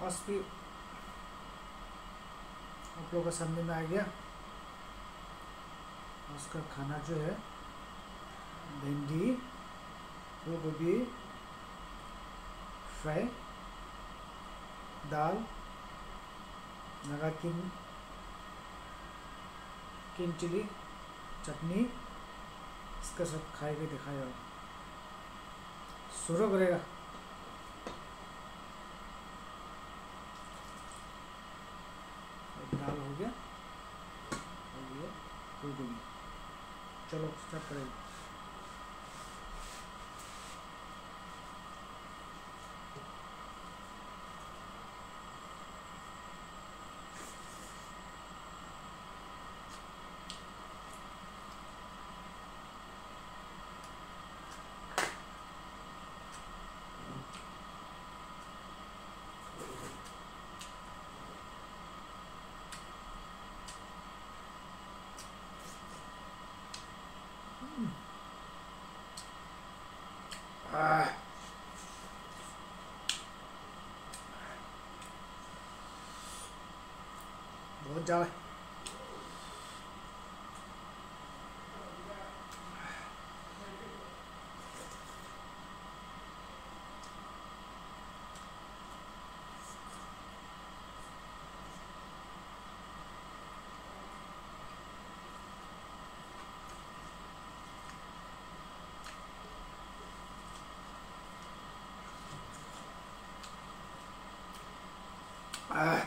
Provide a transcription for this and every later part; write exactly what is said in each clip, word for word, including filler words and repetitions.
Breakfast भी आप लोगों का सामने में आ गया। उसका खाना जो है भिंडी, फूल गोभी फ्राई, दाल, नागा किन किन चिली चटनी, इसका सब खाए के दिखाया। शुरू करेगा। दाल हो गया और ये फूल गोभी। चलो स्टार्ट करेंगे। आह, बहुत ज़्यादा आह,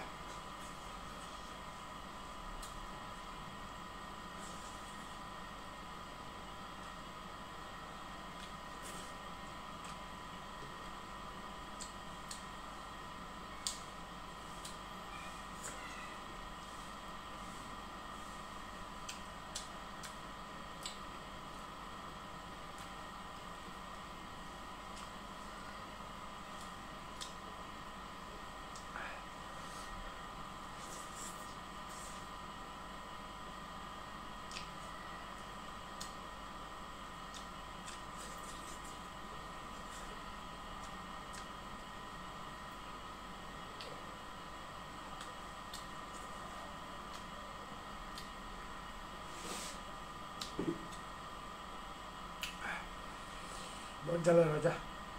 बहुत ज़्यादा राजा।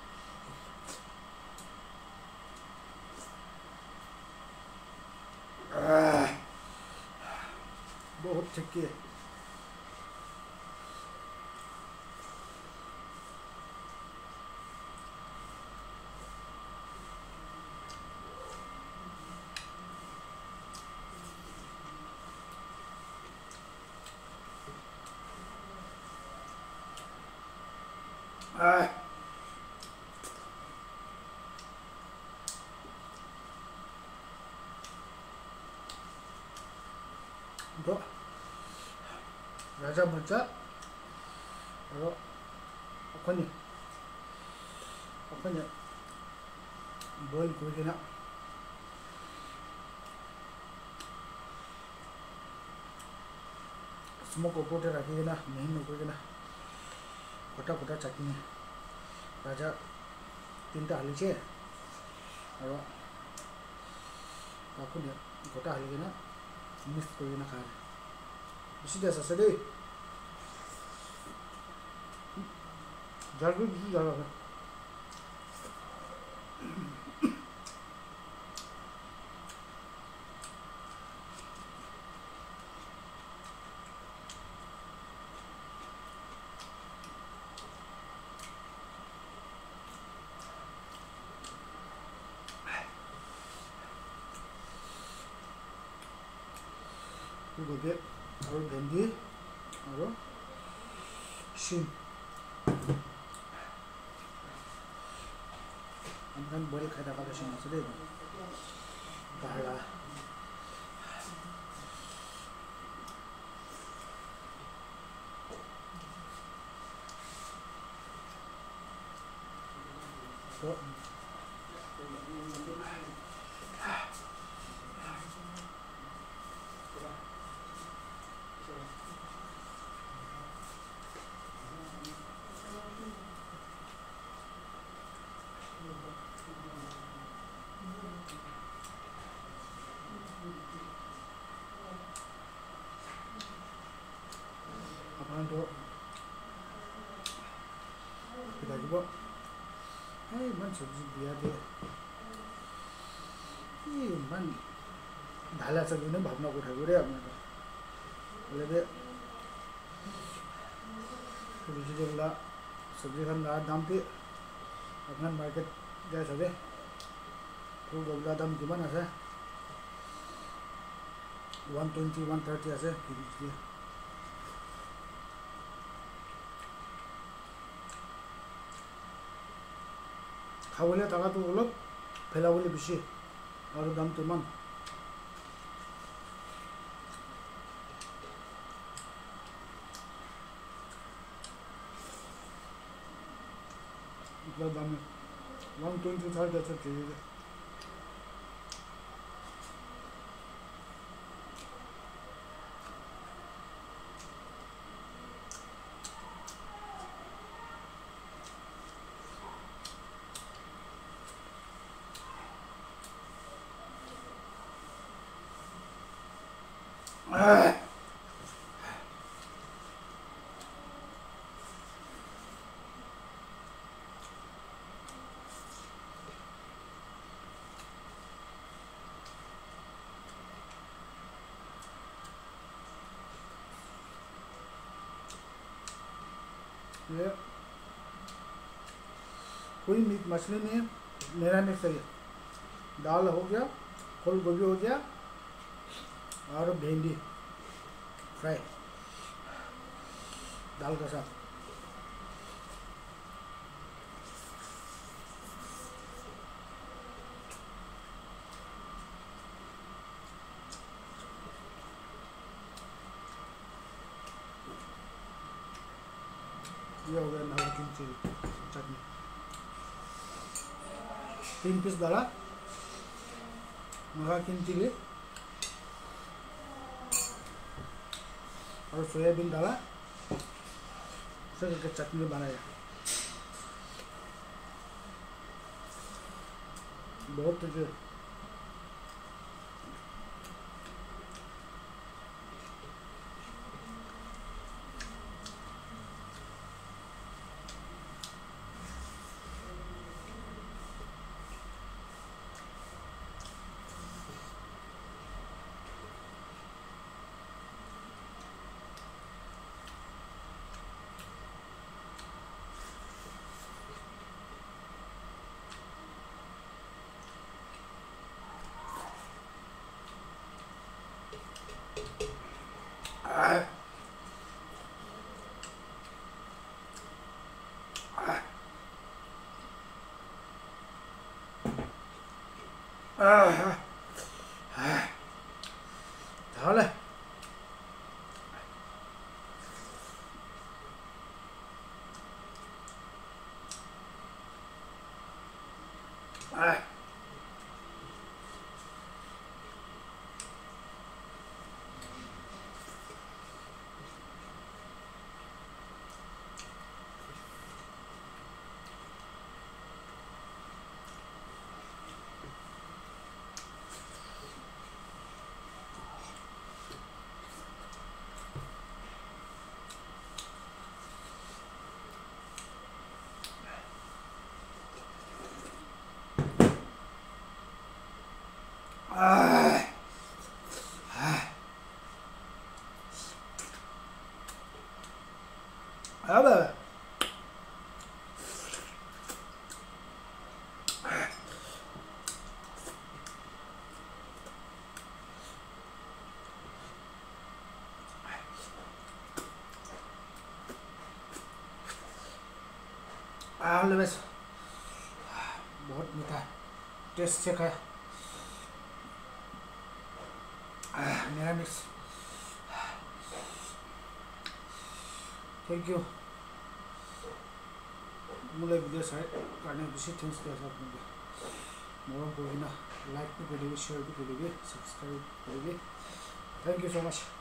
आह, बहुत ठीक है। आह, तो राजा मरचा और अखोनी अखोनी बॉइल करके ना स्मोक ऊपर रखिए ना, नहीं ऊपर ना फटा फटा चटनी राजा तीन टा हाली छे और अखोनी गोटा हाली ना मिक्स करके ना खाए बेसि दे सासे दे जालबी बेसि जाला है। फूलगोभी और भिंडी और शिम हमने बड़ी खाया था शिम से दे दाला तो to 기다리고 에이만 저기 비야게 이만 달라서 그는 밥 먹고 하고 그래 아무래도 원래 그 vegetable सब्जी का दाम पे अपना मार्केट जाए सबे फूल गोभी का दाम किमान আছে one twenty one thirty আছে কেজি খাবলে টাকা তো অলপ ফেলাবলে বেশি আর দাম তো মান इतना दाम है one twenty था जैसा चाहिए ये कोई मीट मछली नहीं है मेरा नहीं सही है दाल हो गया फूल गोभी हो गया और भिंडी फ्राई दाल के साथ ये हो गया नारंगी चिली चटनी तीन पीस डाला नारंगी चिली और सोयाबीन डाला उसे करके चटनी बनाया बहुत टेस्टी 아, 아, 잘해. 아. 아, 아, 아, 아, लेवस बहुत मीठा टेस्ट चेक है मेरा मिक्स थैंक यू मुझे भिडियो साइड करने बेसी थैंक्स दिया आपने मोर को लाइक भी करेंगे शेयर भी करेंगे सब्सक्राइब करेंगे थैंक यू सो मच।